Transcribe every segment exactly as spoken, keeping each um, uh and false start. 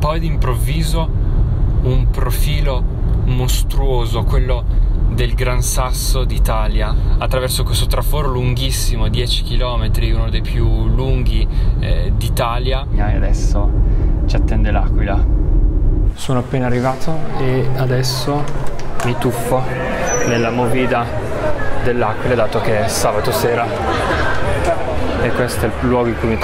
poi d'improvviso un profilo mostruoso, quello del Gran Sasso d'Italia, attraverso questo traforo lunghissimo, dieci chilometri, uno dei più lunghi eh, d'Italia. E adesso ci attende l'Aquila. Sono appena arrivato e adesso mi tuffo nella movida dell'Aquila, dato che è sabato sera e questo è il luogo in cui mi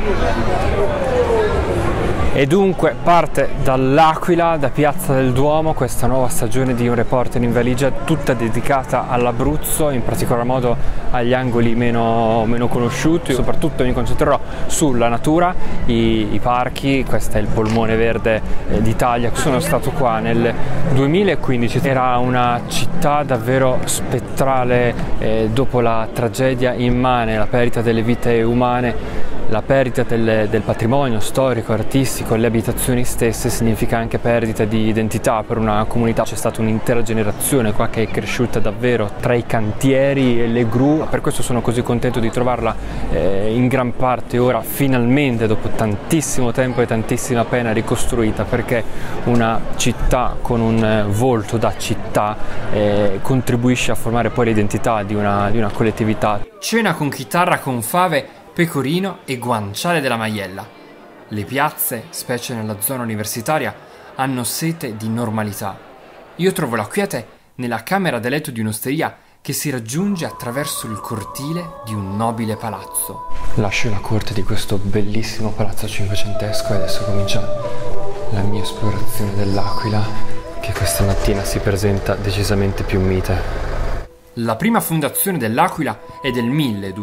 trovo. E dunque parte dall'Aquila, da Piazza del Duomo, questa nuova stagione di Un Reporter in Valigia, tutta dedicata all'Abruzzo, in particolar modo agli angoli meno, meno conosciuti. Soprattutto mi concentrerò sulla natura, i, i parchi. Questo è il polmone verde eh, d'Italia. Sono stato qua nel duemilaquindici, era una città davvero spettrale eh, dopo la tragedia immane, la perdita delle vite umane. La perdita del, del patrimonio storico, artistico, le abitazioni stesse significa anche perdita di identità per una comunità. C'è stata un'intera generazione qua che è cresciuta davvero tra i cantieri e le gru. Per questo sono così contento di trovarla eh, in gran parte ora finalmente, dopo tantissimo tempo e tantissima pena, ricostruita, perché una città con un volto da città eh, contribuisce a formare poi l'identità di una, di una collettività. Cena con chitarra con fave, pecorino e guanciale della Maiella. Le piazze, specie nella zona universitaria, hanno sete di normalità. Io trovo la quiete nella camera da letto di un'osteria che si raggiunge attraverso il cortile di un nobile palazzo. Lascio la corte di questo bellissimo palazzo cinquecentesco e adesso comincia la mia esplorazione dell'Aquila, che questa mattina si presenta decisamente più mite. La prima fondazione dell'Aquila è del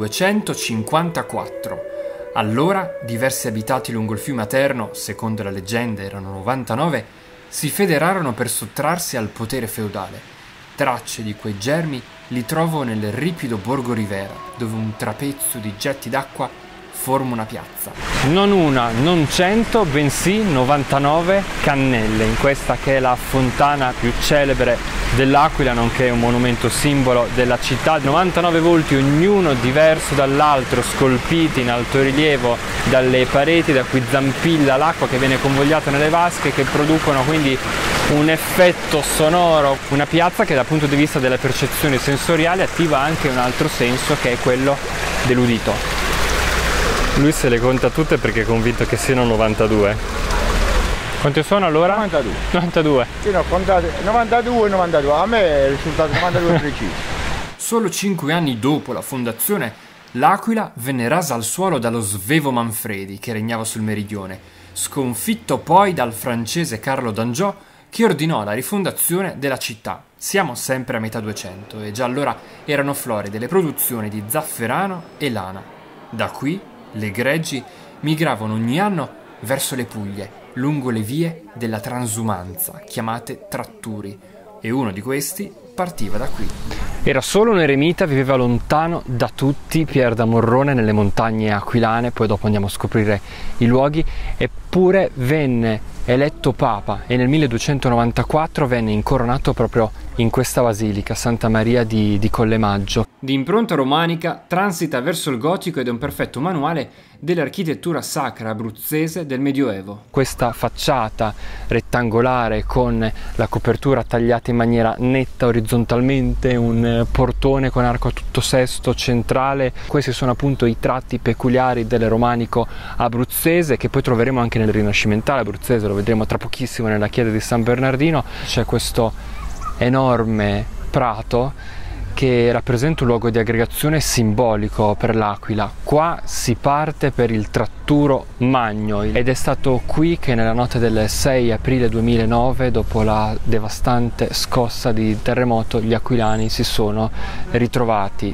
milleduecentocinquantaquattro. Allora diversi abitati lungo il fiume Aterno, secondo la leggenda erano novantanove, si federarono per sottrarsi al potere feudale. Tracce di quei germi li trovo nel ripido Borgo Rivera, dove un trapezzo di getti d'acqua forma una piazza. Non una, non cento, bensì novantanove cannelle, in questa che è la fontana più celebre dell'Aquila, nonché un monumento simbolo della città. novantanove volti, ognuno diverso dall'altro, scolpiti in altorilievo dalle pareti da cui zampilla l'acqua che viene convogliata nelle vasche, che producono quindi un effetto sonoro. Una piazza che dal punto di vista della percezione sensoriale attiva anche un altro senso, che è quello dell'udito. Lui se le conta tutte perché è convinto che siano novantadue. Quante sono allora? novantadue. novantadue. Sì, no, contate novantadue, novantadue. A me è risultato novantadue preciso. Solo cinque anni dopo la fondazione, l'Aquila venne rasa al suolo dallo Svevo Manfredi, che regnava sul meridione, sconfitto poi dal francese Carlo d'Angiò, che ordinò la rifondazione della città. Siamo sempre a metà duecento e già allora erano floride le produzioni di zafferano e lana. Da qui le greggi migravano ogni anno verso le Puglie, lungo le vie della transumanza, chiamate tratturi, e uno di questi partiva da qui. Era solo un eremita, viveva lontano da tutti, Pier da Morrone, nelle montagne aquilane, poi dopo andiamo a scoprire i luoghi, eppure venne eletto papa e nel milleduecentonovantaquattro venne incoronato proprio in questa basilica, Santa Maria di, di Collemaggio. Di impronta romanica, transita verso il gotico ed è un perfetto manuale dell'architettura sacra abruzzese del Medioevo. Questa facciata rettangolare con la copertura tagliata in maniera netta orizzontalmente, un portone con arco a tutto sesto centrale, questi sono appunto i tratti peculiari del romanico abruzzese, che poi troveremo anche nel rinascimentale abruzzese, lo vedremo tra pochissimo nella chiesa di San Bernardino. C'è questo enorme prato che rappresenta un luogo di aggregazione simbolico per l'Aquila. Qua si parte per il Tratturo Magno ed è stato qui che nella notte del sei aprile duemilanove, dopo la devastante scossa di terremoto, gli aquilani si sono ritrovati.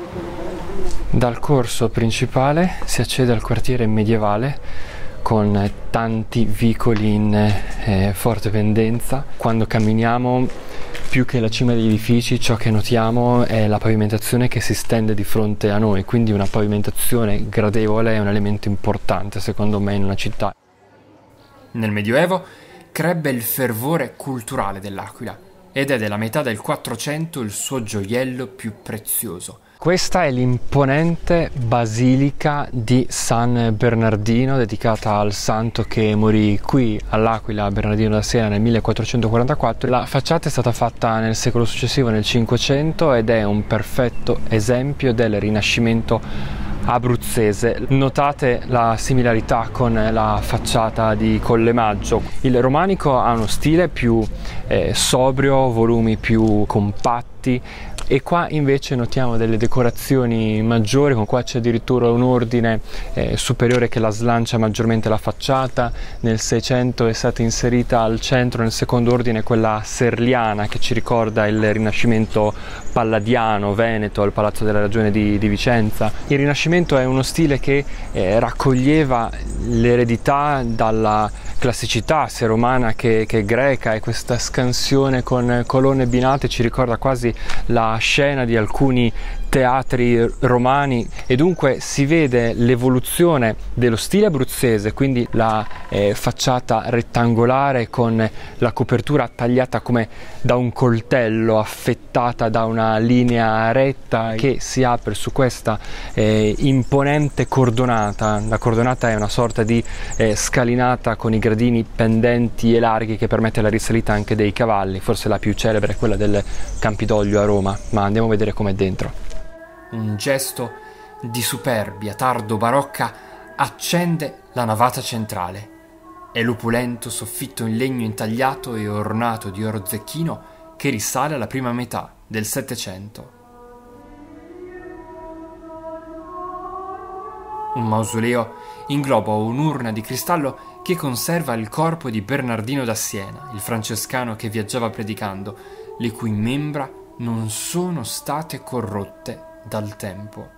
Dal corso principale si accede al quartiere medievale con tanti vicoli in eh, forte pendenza. Quando camminiamo, più che la cima degli edifici, ciò che notiamo è la pavimentazione che si stende di fronte a noi, quindi una pavimentazione gradevole è un elemento importante secondo me in una città. Nel Medioevo crebbe il fervore culturale dell'Aquila ed è della metà del Quattrocento il suo gioiello più prezioso, Questa è l'imponente basilica di San Bernardino, dedicata al santo che morì qui all'Aquila, Bernardino da Siena, nel millequattrocentoquarantaquattro. La facciata è stata fatta nel secolo successivo, nel Cinquecento, ed è un perfetto esempio del Rinascimento abruzzese. Notate la similarità con la facciata di Collemaggio. Il romanico ha uno stile più eh, sobrio, volumi più compatti, e qua invece notiamo delle decorazioni maggiori. Con qua c'è addirittura un ordine eh, superiore che la slancia maggiormente la facciata. Nel Seicento è stata inserita al centro, nel secondo ordine, quella serliana che ci ricorda il Rinascimento palladiano, veneto, al Palazzo della Ragione di, di Vicenza. Il Rinascimento è uno stile che eh, raccoglieva l'eredità dalla classicità sia romana che, che greca, e questa scansione con colonne binate ci ricorda quasi la scena di alcuni teatri romani, e dunque si vede l'evoluzione dello stile abruzzese, quindi la eh, facciata rettangolare con la copertura tagliata come da un coltello, affettata da una linea retta che si apre su questa eh, imponente cordonata. La cordonata è una sorta di eh, scalinata con i gradini pendenti e larghi che permette la risalita anche dei cavalli. Forse la più celebre è quella del Campidoglio a Roma, ma andiamo a vedere com'è dentro. Un gesto di superbia tardo-barocca accende la navata centrale. È l'opulento soffitto in legno intagliato e ornato di oro zecchino che risale alla prima metà del Settecento. Un mausoleo ingloba un'urna di cristallo che conserva il corpo di Bernardino da Siena, il francescano che viaggiava predicando, le cui membra non sono state corrotte dal tempo.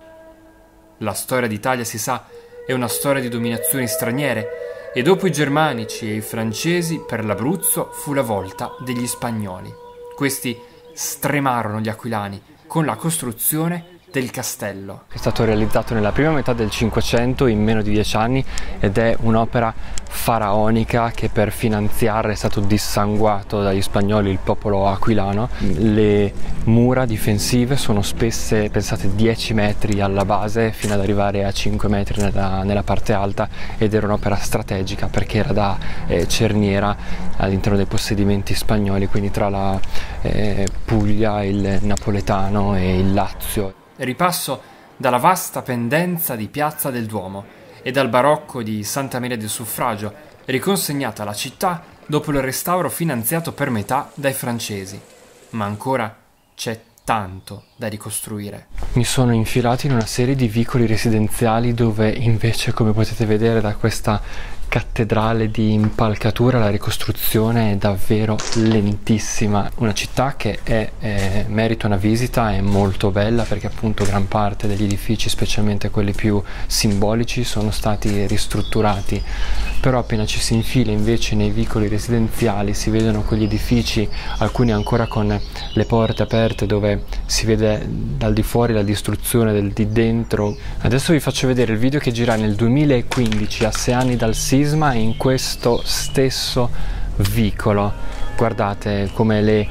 La storia d'Italia, si sa, è una storia di dominazioni straniere, e dopo i germanici e i francesi per l'Abruzzo fu la volta degli spagnoli. Questi stremarono gli aquilani con la costruzione del castello. È stato realizzato nella prima metà del Cinquecento, in meno di dieci anni, ed è un'opera faraonica che per finanziarla è stato dissanguato dagli spagnoli il popolo aquilano. Le mura difensive sono spesse, pensate, dieci metri alla base fino ad arrivare a cinque metri nella, nella parte alta, ed era un'opera strategica perché era da eh, cerniera all'interno dei possedimenti spagnoli, quindi tra la eh, Puglia, il Napoletano e il Lazio. Ripasso dalla vasta pendenza di Piazza del Duomo e dal barocco di Santa Maria del Suffragio, riconsegnata alla città dopo il restauro finanziato per metà dai francesi. Ma ancora c'è tanto da ricostruire. Mi sono infilato in una serie di vicoli residenziali dove invece, come potete vedere da questa cattedrale di impalcatura, la ricostruzione è davvero lentissima. Una città che è, è, merita una visita, è molto bella perché appunto gran parte degli edifici, specialmente quelli più simbolici, sono stati ristrutturati, però appena ci si infila invece nei vicoli residenziali si vedono quegli edifici, alcuni ancora con le porte aperte, dove si vede dal di fuori la distruzione del di dentro. Adesso vi faccio vedere il video che gira nel duemilaquindici, a sei anni dal sisma, in questo stesso vicolo. Guardate come le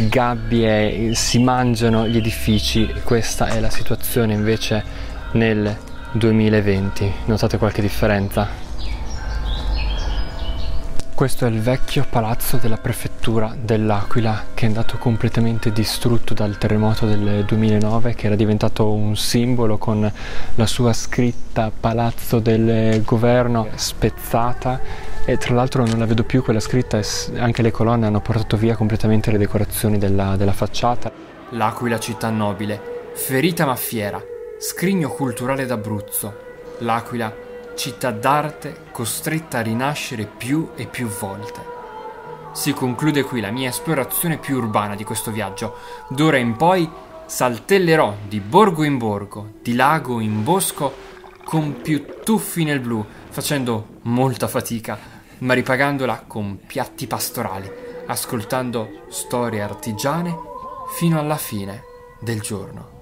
gabbie si mangiano gli edifici. Questa è la situazione invece nel duemilaventi. Notate qualche differenza? Questo è il vecchio palazzo della prefettura dell'Aquila, che è andato completamente distrutto dal terremoto del duemilanove, che era diventato un simbolo con la sua scritta Palazzo del Governo spezzata, e tra l'altro non la vedo più quella scritta, e anche le colonne hanno portato via completamente le decorazioni della, della facciata. L'Aquila città nobile, ferita ma fiera, scrigno culturale d'Abruzzo. L'Aquila città d'arte costretta a rinascere più e più volte. Si conclude qui la mia esplorazione più urbana di questo viaggio. D'ora in poi saltellerò di borgo in borgo, di lago in bosco, con più tuffi nel blu, facendo molta fatica, ma ripagandola con piatti pastorali, ascoltando storie artigiane fino alla fine del giorno.